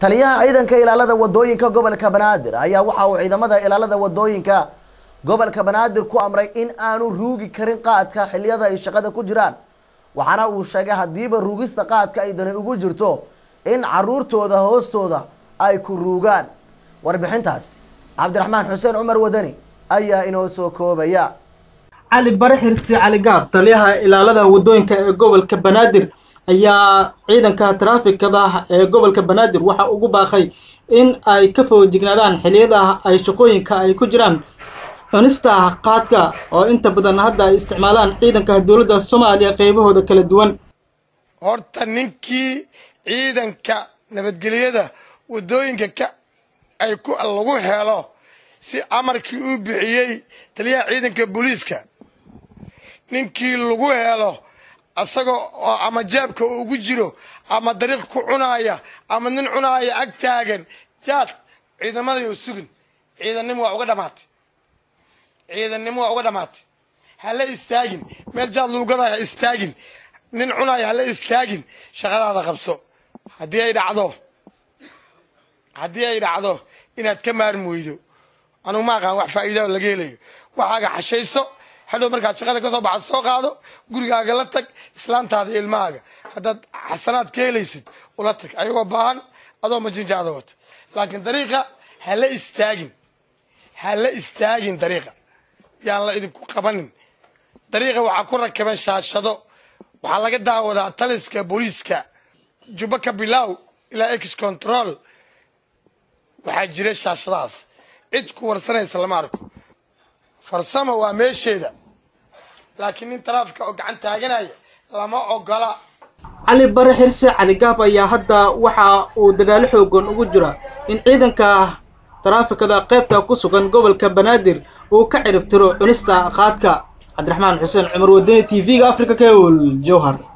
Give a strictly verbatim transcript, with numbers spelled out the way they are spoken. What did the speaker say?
taliyaha ciidanka ilaalada wadooyinka gobolka Banaadir ayaa waxa uu ciidamada ilaalada wadooyinka gobolka Banaadir ku amray in aanu ruugi karin qaadka xilliyada ay shaqada ku jiraan waxaana uu sheegay hadiiba ruugista qaadka ay dani ugu jirto in caruurtooda hoostooda ay ku ruugaan warbixintaas Cabdiraxmaan Xuseen Umar Wadani ayaa inoo soo koobaya علي برحر سي علي قاب تليها إلى لذا ودوين كقبل كبنادر أيا عيدا كترافيك كذا قبل كبنادر وحا أقوبا خي إن أي كفو جنادان حليدا أي شقوين كأي كجران ونستا قادكا أو إنت بدن هدا استعمالان عيدا كدولة الصومالية قيبه هذا كلا دوان horta ninkii ciidanka nabadgelyada wadooyinka ka ay ku lagu helo si amarkii uu bixiyay taliyaha ciidanka booliiska ninkii lagu helo asagoo ama jeebka ugu jiro ama dariiq ku cunaaya ama nin cunaaya ag taagan jaad ciidamada iyo sugin ciidanimo waa uga dhamaatay ciidanimo waa uga dhamaatay hala istaagin meel jaad luugadaya istaagin nin cunaaya hala istaagin shaqadaada qabso hadii ay dhacdo hadii ay dhacdo inaad ka maarmooydo anu ma aqaan wax faa'iido laga helayo waxaaga xashayso hadhow markaad shaqada ka soo baxdo soo qaado gurigaaga la tag islaantaada ilmahaaga haddaad xasanaad ka helaysid ula tag ayagoo baahan adoo majinjaada wata laakiin dariiqa hala istaagin hala istaagin dariiqa yaan la idinku qabanin dariiqa waxaa ku rakaban shaashado waxaa laga daawadaa taliska booliiska juba ka bilow ilaa ex control waxaa jira shaashadaas cid ku warsanaysa lama arko farsamo waa meesheeda laakiin nin taraafika oo gacan taaganaya lama ogola علي برحر سي علي قاب أيا هدا وحا وددال حوغن ugu jira in ciidanka taraafika qaybta ku sugan gobolka Banaadir uu ka cirib tiro cunista qaadka Cabdiraxmaan Xuseen Umar Wadani T V-ga Afrika Cable Jowhar